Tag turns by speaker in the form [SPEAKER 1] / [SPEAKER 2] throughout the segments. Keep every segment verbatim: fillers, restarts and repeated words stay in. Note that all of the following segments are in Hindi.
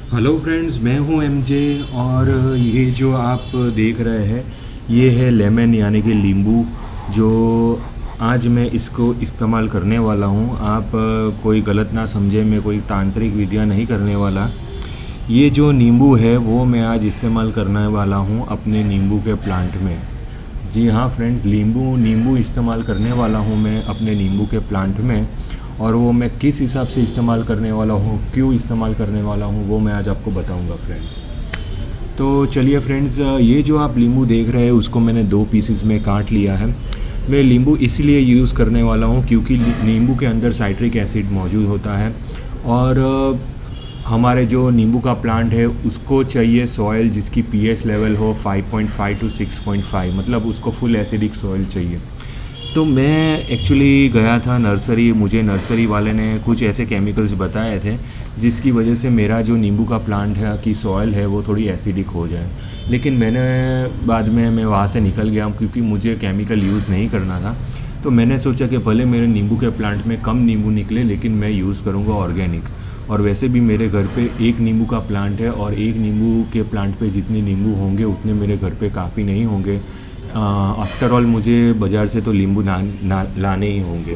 [SPEAKER 1] हेलो फ्रेंड्स, मैं हूं एमजे और ये जो आप देख रहे हैं ये है लेमन यानी कि नींबू। जो आज मैं इसको इस्तेमाल करने वाला हूं। आप कोई गलत ना समझे, मैं कोई तांत्रिक विधियां नहीं करने वाला। ये जो नींबू है वो मैं आज इस्तेमाल करने वाला हूं अपने नींबू के प्लांट में। जी हाँ फ्रेंड्स, नींबू नींबू इस्तेमाल करने वाला हूँ मैं अपने नींबू के प्लांट में। और वो मैं किस हिसाब से इस्तेमाल करने वाला हूँ, क्यों इस्तेमाल करने वाला हूँ, वो मैं आज आपको बताऊँगा फ्रेंड्स। तो चलिए फ्रेंड्स, ये जो आप नींबू देख रहे हैं उसको मैंने दो पीसेस में काट लिया है। मैं नींबू इसलिए यूज़ करने वाला हूँ क्योंकि नींबू के अंदर साइट्रिक एसिड मौजूद होता है और हमारे जो नींबू का प्लांट है उसको चाहिए सॉइल जिसकी पीएच लेवल हो five point five to six point five, मतलब उसको फुल एसिडिक सॉइल चाहिए। तो मैं एक्चुअली गया था नर्सरी, मुझे नर्सरी वाले ने कुछ ऐसे केमिकल्स बताए थे जिसकी वजह से मेरा जो नींबू का प्लांट है की सॉइल है वो थोड़ी एसिडिक हो जाए। लेकिन मैंने बाद में मैं वहाँ से निकल गया क्योंकि मुझे केमिकल यूज़ नहीं करना था। तो मैंने सोचा कि भले मेरे नींबू के प्लांट में कम नींबू निकले लेकिन मैं यूज़ करूँगा ऑर्गेनिक। और वैसे भी मेरे घर पे एक नींबू का प्लांट है और एक नींबू के प्लांट पे जितने नींबू होंगे उतने मेरे घर पे काफ़ी नहीं होंगे। आफ्टर ऑल मुझे बाज़ार से तो नींबू ना, ना लाने ही होंगे।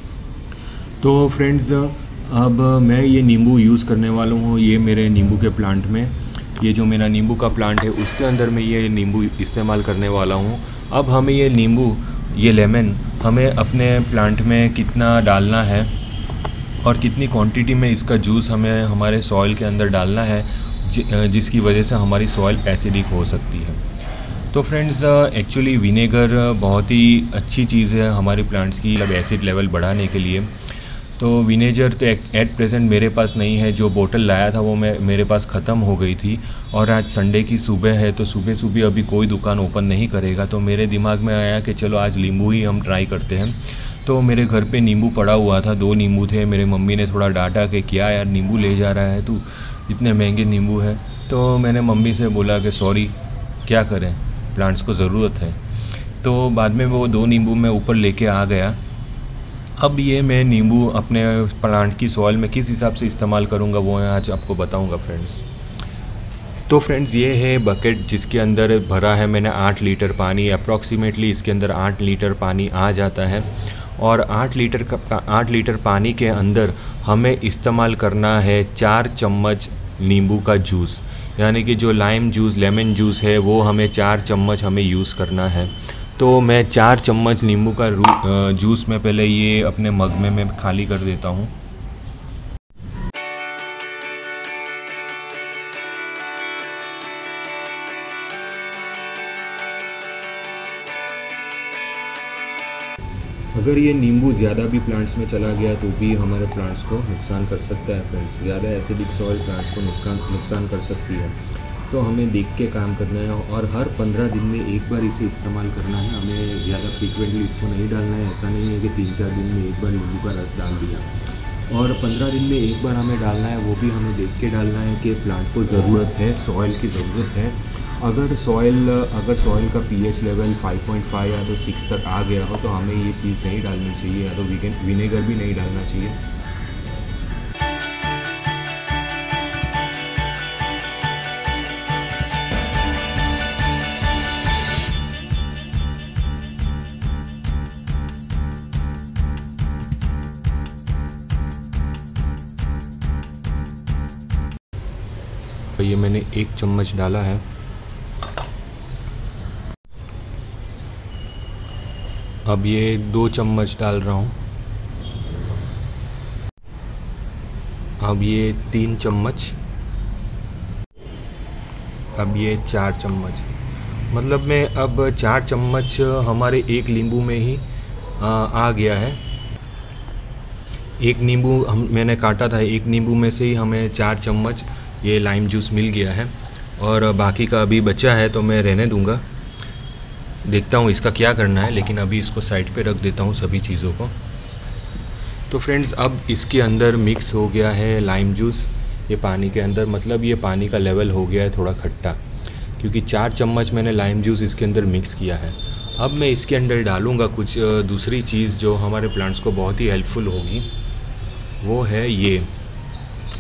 [SPEAKER 1] तो फ्रेंड्स, अब मैं ये नींबू यूज़ करने वाला हूँ ये मेरे नींबू के प्लांट में। ये जो मेरा नींबू का प्लांट है उसके अंदर मैं ये नींबू इस्तेमाल करने वाला हूँ। अब हमें ये नींबू, ये लेमन हमें अपने प्लांट में कितना डालना है और कितनी क्वांटिटी में इसका जूस हमें हमारे सॉइल के अंदर डालना है जि, जिसकी वजह से हमारी सॉइल एसिडिक हो सकती है। तो फ्रेंड्स, एक्चुअली विनेगर बहुत ही अच्छी चीज़ है हमारे प्लांट्स की मतलब एसिड लेवल बढ़ाने के लिए। तो विनेगर तो एट प्रेजेंट मेरे पास नहीं है, जो बोतल लाया था वो मैं मेरे पास ख़त्म हो गई थी और आज संडे की सुबह है तो सुबह सुबह अभी कोई दुकान ओपन नहीं करेगा। तो मेरे दिमाग में आया कि चलो आज नींबू ही हम ट्राई करते हैं। तो मेरे घर पे नींबू पड़ा हुआ था, दो नींबू थे। मेरे मम्मी ने थोड़ा डांटा कि क्या यार नींबू ले जा रहा है तू, इतने महंगे नींबू है। तो मैंने मम्मी से बोला कि सॉरी, क्या करें, प्लांट्स को ज़रूरत है। तो बाद में वो दो नींबू मैं ऊपर लेके आ गया। अब ये मैं नींबू अपने प्लांट की सॉइल में किस हिसाब से इस्तेमाल करूँगा वो मैं आज आपको बताऊँगा फ्रेंड्स। तो फ्रेंड्स, ये है बकेट जिसके अंदर भरा है मैंने आठ लीटर पानी। अप्रॉक्सीमेटली इसके अंदर आठ लीटर पानी आ जाता है और आठ लीटर का आठ लीटर पानी के अंदर हमें इस्तेमाल करना है चार चम्मच नींबू का जूस, यानी कि जो लाइम जूस, लेमन जूस है वो हमें चार चम्मच हमें यूज़ करना है। तो मैं चार चम्मच नींबू का जूस में पहले ये अपने मग में मैं खाली कर देता हूँ। अगर ये नींबू ज़्यादा भी प्लांट्स में चला गया तो भी हमारे प्लांट्स को नुकसान कर सकता है फ्रेंड्स। ज़्यादा एसिडिक सॉइल प्लांट्स को नुकसान नुकसान कर सकती है। तो हमें देख के काम करना है और हर पंद्रह दिन में एक बार इसे इस्तेमाल करना है। हमें ज़्यादा फ्रीक्वेंटली इसको नहीं डालना है। ऐसा नहीं है कि तीन चार दिन में एक बार नींबू का रस डाल दिया। और पंद्रह दिन में एक बार हमें डालना है, वो भी हमें देख के डालना है कि प्लांट को ज़रूरत है, सॉइल की ज़रूरत है। अगर सॉइल अगर सॉइल का pH level five point five या तो सिक्स तक आ गया हो तो हमें ये चीज़ नहीं डालनी चाहिए, या तो विनेगर भी नहीं डालना चाहिए। तो ये मैंने एक चम्मच डाला है। अब ये दो चम्मच डाल रहा हूँ। अब ये तीन चम्मच। अब ये चार चम्मच। मतलब मैं अब चार चम्मच हमारे एक नींबू में ही आ, आ गया है। एक नींबू हम मैंने काटा था, एक नींबू में से ही हमें चार चम्मच ये लाइम जूस मिल गया है और बाकी का अभी बचा है तो मैं रहने दूंगा। देखता हूँ इसका क्या करना है, लेकिन अभी इसको साइड पे रख देता हूँ सभी चीज़ों को। तो फ्रेंड्स, अब इसके अंदर मिक्स हो गया है लाइम जूस ये पानी के अंदर, मतलब ये पानी का लेवल हो गया है थोड़ा खट्टा, क्योंकि चार चम्मच मैंने लाइम जूस इसके अंदर मिक्स किया है। अब मैं इसके अंदर डालूँगा कुछ दूसरी चीज़ जो हमारे प्लांट्स को बहुत ही हेल्पफुल होगी, वो है ये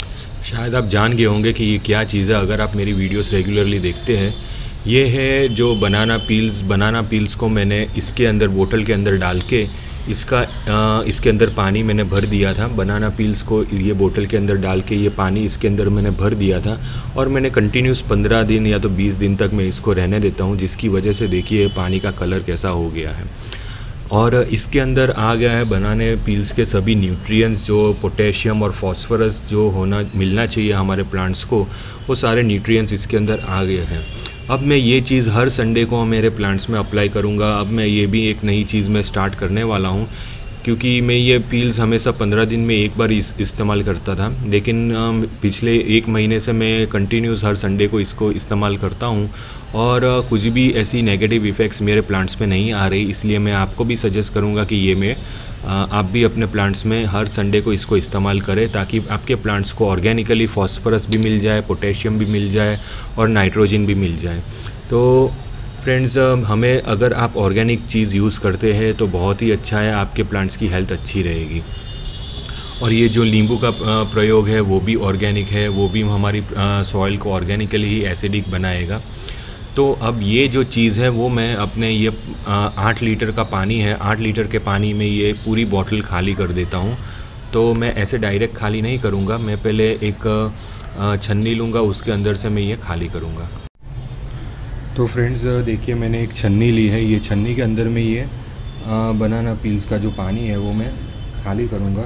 [SPEAKER 1] शायद आप जान गए होंगे कि ये क्या चीज़ है अगर आप मेरी वीडियोस रेगुलरली देखते हैं। ये है जो बनाना पील्स बनाना पील्स को मैंने इसके अंदर बोतल के अंदर डाल के इसका आ, इसके अंदर पानी मैंने भर दिया था। बनाना पील्स को ये बोतल के अंदर डाल के ये पानी इसके अंदर मैंने भर दिया था और मैंने कंटिन्यूस पंद्रह दिन या तो बीस दिन तक मैं इसको रहने देता हूँ, जिसकी वजह से देखिए पानी का कलर कैसा हो गया है। और इसके अंदर आ गया है बनाने पील्स के सभी न्यूट्रिएंट्स, जो पोटेशियम और फॉस्फोरस जो होना मिलना चाहिए हमारे प्लांट्स को, वो सारे न्यूट्रिएंट्स इसके अंदर आ गए हैं। अब मैं ये चीज़ हर संडे को मेरे प्लांट्स में अप्लाई करूँगा। अब मैं ये भी एक नई चीज़ मैं स्टार्ट करने वाला हूँ, क्योंकि मैं ये पील्स हमेशा पंद्रह दिन में एक बार इस इस्तेमाल करता था, लेकिन पिछले एक महीने से मैं कंटिन्यूस हर संडे को इसको इस्तेमाल करता हूँ और कुछ भी ऐसी नेगेटिव इफ़ेक्ट्स मेरे प्लांट्स में नहीं आ रही। इसलिए मैं आपको भी सजेस्ट करूँगा कि ये मैं आप भी अपने प्लांट्स में हर संडे को इसको इस्तेमाल करें, ताकि आपके प्लांट्स को ऑर्गेनिकली फॉस्फोरस भी मिल जाए, पोटेशियम भी मिल जाए और नाइट्रोजन भी मिल जाए। तो फ्रेंड्स, हमें अगर आप ऑर्गेनिक चीज़ यूज़ करते हैं तो बहुत ही अच्छा है, आपके प्लांट्स की हेल्थ अच्छी रहेगी। और ये जो नींबू का प्रयोग है वो भी ऑर्गेनिक है, वो भी हमारी सॉइल को ऑर्गेनिकली ही एसिडिक बनाएगा। तो अब ये जो चीज़ है वो मैं अपने ये आठ लीटर का पानी है, आठ लीटर के पानी में ये पूरी बॉटल खाली कर देता हूँ। तो मैं ऐसे डायरेक्ट खाली नहीं करूँगा, मैं पहले एक छन्नी लूँगा, उसके अंदर से मैं ये खाली करूँगा। तो फ्रेंड्स देखिए, मैंने एक छन्नी ली है, ये छन्नी के अंदर में ये बनाना पील्स का जो पानी है वो मैं खाली करूँगा।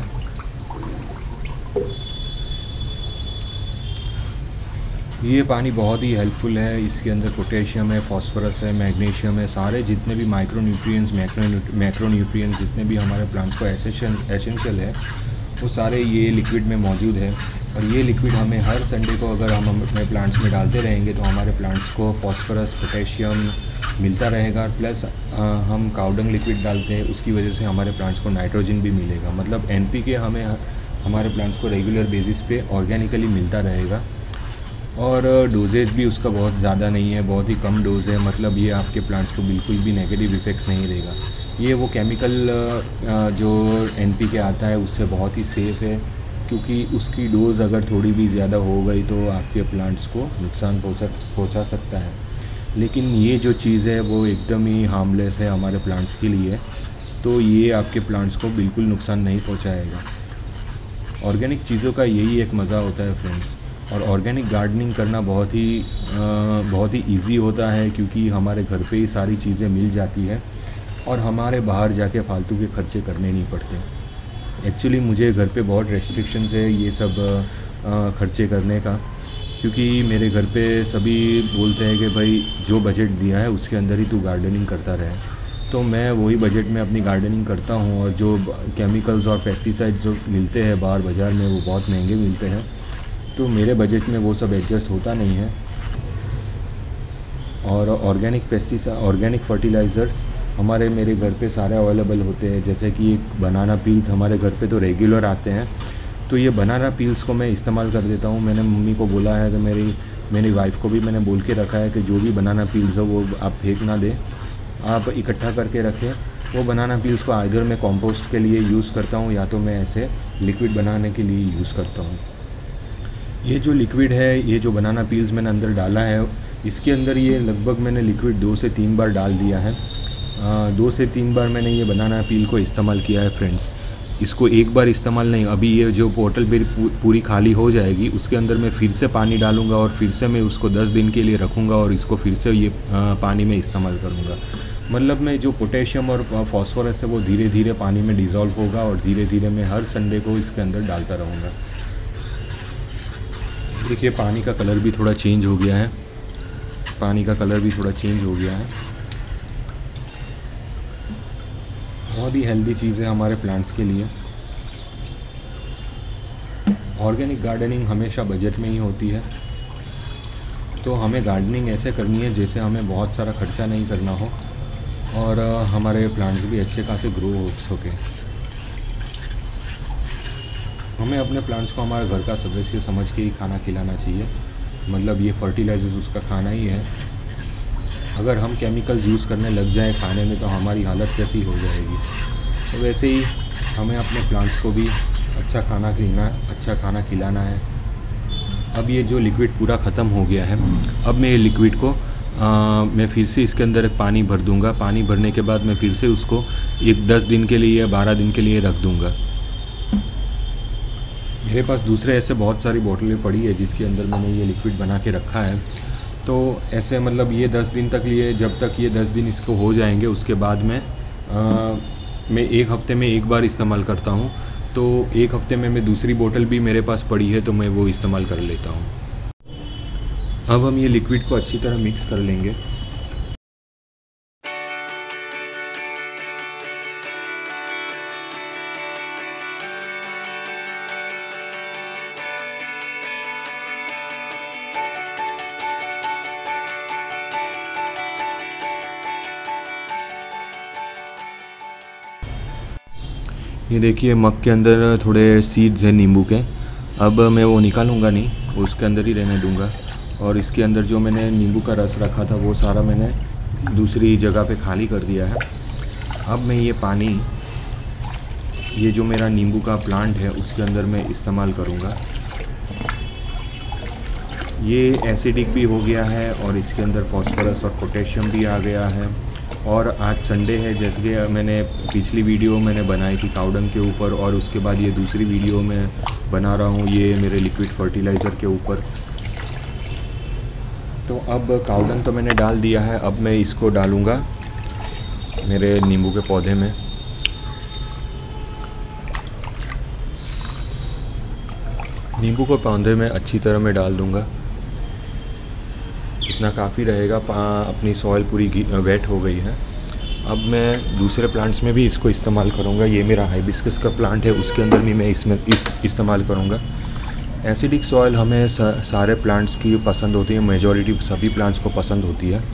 [SPEAKER 1] ये पानी बहुत ही हेल्पफुल है, इसके अंदर पोटेशियम है, फास्फोरस है, मैग्नीशियम है, सारे जितने भी micro nutrients macro macro nutrients जितने भी हमारे प्लांट्स को एसेंशियल है वो सारे ये लिक्विड में मौजूद है। और ये लिक्विड हमें हर संडे को अगर हम अपने प्लांट्स में डालते रहेंगे तो हमारे प्लांट्स को फास्फोरस पोटेशियम मिलता रहेगा। प्लस हम काउडंग लिक्विड डालते हैं, उसकी वजह से हमारे प्लांट्स को नाइट्रोजन भी मिलेगा। मतलब एन पी के हमें हमारे प्लांट्स को रेगुलर बेसिस पे ऑर्गेनिकली मिलता रहेगा। और डोजेज भी उसका बहुत ज़्यादा नहीं है, बहुत ही कम डोज है। मतलब ये आपके प्लांट्स को बिल्कुल भी नेगेटिव इफ़ेक्ट्स नहीं देगा। ये वो केमिकल जो एन पी के आता है उससे बहुत ही सेफ़ है, क्योंकि उसकी डोज़ अगर थोड़ी भी ज़्यादा हो गई तो आपके प्लांट्स को नुकसान पहुँचा पहुँचा सकता है। लेकिन ये जो चीज़ है वो एकदम ही हार्मलेस है हमारे प्लांट्स के लिए, तो ये आपके प्लांट्स को बिल्कुल नुकसान नहीं पहुँचाएगा। ऑर्गेनिक चीज़ों का यही एक मज़ा होता है फ्रेंड्स। और ऑर्गेनिक गार्डनिंग करना बहुत ही आ, बहुत ही इजी होता है, क्योंकि हमारे घर पे ही सारी चीज़ें मिल जाती है और हमारे बाहर जाके फालतू के खर्चे करने नहीं पड़ते। एक्चुअली मुझे घर पे बहुत रेस्ट्रिक्शंस है ये सब आ, खर्चे करने का, क्योंकि मेरे घर पे सभी बोलते हैं कि भाई जो बजट दिया है उसके अंदर ही तू गार्डनिंग करता रहे। तो मैं वही बजट में अपनी गार्डनिंग करता हूँ। और जो केमिकल्स और पेस्टिसाइड्स जो मिलते हैं बाहर बाज़ार में वो बहुत महंगे मिलते हैं, तो मेरे बजट में वो सब एडजस्ट होता नहीं है। और ऑर्गेनिक पेस्टिसाइड ऑर्गेनिक फर्टिलाइज़र्स हमारे मेरे घर पे सारे अवेलेबल होते हैं। जैसे कि एक बनाना पील्स हमारे घर पे तो रेगुलर आते हैं, तो ये बनाना पील्स को मैं इस्तेमाल कर देता हूँ। मैंने मम्मी को बोला है कि मेरी मेरी वाइफ को भी मैंने बोल के रखा है कि जो भी बनाना पील्स हो वो आप फेंक ना दें, आप इकट्ठा करके रखें। वो बनाना पील्स को आइदर मैं कंपोस्ट के लिए यूज़ करता हूँ या तो मैं ऐसे लिक्विड बनाने के लिए यूज़ करता हूँ। ये जो लिक्विड है, ये जो बनाना पील्स मैंने अंदर डाला है, इसके अंदर ये लगभग मैंने लिक्विड दो से तीन बार डाल दिया है। आ, दो से तीन बार मैंने ये बनाना पील को इस्तेमाल किया है फ्रेंड्स। इसको एक बार इस्तेमाल नहीं, अभी ये जो बोतल मेरी पूरी खाली हो जाएगी उसके अंदर मैं फिर से पानी डालूंगा और फिर से मैं उसको दस दिन के लिए रखूँगा और इसको फिर से ये आ, पानी में इस्तेमाल करूँगा। मतलब मैं जो पोटेशियम और फॉस्फोरस है वो धीरे धीरे पानी में डिज़ोल्व होगा और धीरे धीरे मैं हर संडे को इसके अंदर डालता रहूँगा। देखिए पानी का कलर भी थोड़ा चेंज हो गया है, पानी का कलर भी थोड़ा चेंज हो गया है। बहुत ही हेल्दी चीज़ है हमारे प्लांट्स के लिए। ऑर्गेनिक गार्डनिंग हमेशा बजट में ही होती है, तो हमें गार्डनिंग ऐसे करनी है जैसे हमें बहुत सारा खर्चा नहीं करना हो और हमारे प्लांट्स भी अच्छे खासे ग्रो हो सके। हमें अपने प्लांट्स को हमारे घर का सदस्य समझ के ही खाना खिलाना चाहिए। मतलब ये फर्टिलाइजर्स उसका खाना ही है। अगर हम केमिकल्स यूज़ करने लग जाएं खाने में तो हमारी हालत कैसी हो जाएगी। तो वैसे ही हमें अपने प्लांट्स को भी अच्छा खाना खिलाना अच्छा खाना खिलाना है अब ये जो लिक्विड पूरा ख़त्म हो गया है, अब मैं ये लिक्विड को आ, मैं फिर से इसके अंदर पानी भर दूंगा। पानी भरने के बाद मैं फिर से उसको एक दस दिन के लिए या बारह दिन के लिए रख दूंगा। मेरे पास दूसरे ऐसे बहुत सारी बोतलें पड़ी है जिसके अंदर मैंने ये लिक्विड बना के रखा है। तो ऐसे मतलब ये दस दिन तक लिए, जब तक ये दस दिन इसको हो जाएंगे उसके बाद में आ, मैं एक हफ़्ते में एक बार इस्तेमाल करता हूँ। तो एक हफ़्ते में मैं दूसरी बोतल भी मेरे पास पड़ी है तो मैं वो इस्तेमाल कर लेता हूँ। अब हम ये लिक्विड को अच्छी तरह मिक्स कर लेंगे। ये देखिए मग के अंदर थोड़े सीड्स हैं नींबू के। अब मैं वो निकालूंगा नहीं, उसके अंदर ही रहने दूंगा। और इसके अंदर जो मैंने नींबू का रस रखा था वो सारा मैंने दूसरी जगह पे खाली कर दिया है। अब मैं ये पानी, ये जो मेरा नींबू का प्लांट है उसके अंदर मैं इस्तेमाल करूँगा। ये एसिडिक भी हो गया है और इसके अंदर फॉस्फोरस और पोटेशियम भी आ गया है। और आज संडे है, जैसे कि मैंने पिछली वीडियो मैंने बनाई थी काउडंग के ऊपर, और उसके बाद ये दूसरी वीडियो मैं बना रहा हूँ ये मेरे लिक्विड फर्टिलाइज़र के ऊपर। तो अब काउडंग तो मैंने डाल दिया है, अब मैं इसको डालूँगा मेरे नींबू के पौधे में। नींबू के पौधे में अच्छी तरह मैं डाल दूँगा, इतना काफ़ी रहेगा। अपनी सॉइल पूरी वेट हो गई है। अब मैं दूसरे प्लांट्स में भी इसको इस्तेमाल करूँगा। ये मेरा हाइबिस्कस का प्लांट है, उसके अंदर भी मैं इसमें इस इस्तेमाल करूँगा। एसिडिक सॉइल हमें सा, सारे प्लांट्स की पसंद होती है, मेजॉरिटी सभी प्लांट्स को पसंद होती है।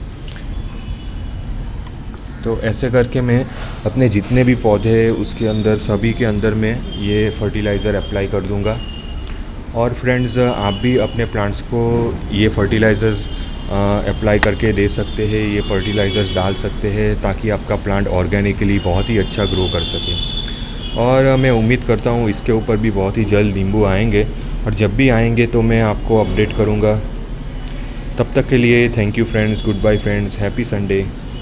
[SPEAKER 1] तो ऐसे करके मैं अपने जितने भी पौधे उसके अंदर सभी के अंदर मैं ये फर्टिलाइज़र अप्लाई कर दूँगा। और फ्रेंड्स, आप भी अपने प्लांट्स को ये फर्टिलाइज़र्स अप्लाई करके दे सकते हैं, ये फर्टिलाइज़र्स डाल सकते हैं ताकि आपका प्लांट ऑर्गेनिकली बहुत ही अच्छा ग्रो कर सके। और मैं उम्मीद करता हूँ इसके ऊपर भी बहुत ही जल्द नींबू आएंगे, और जब भी आएंगे तो मैं आपको अपडेट करूँगा। तब तक के लिए thank you friends, goodbye friends, happy Sunday.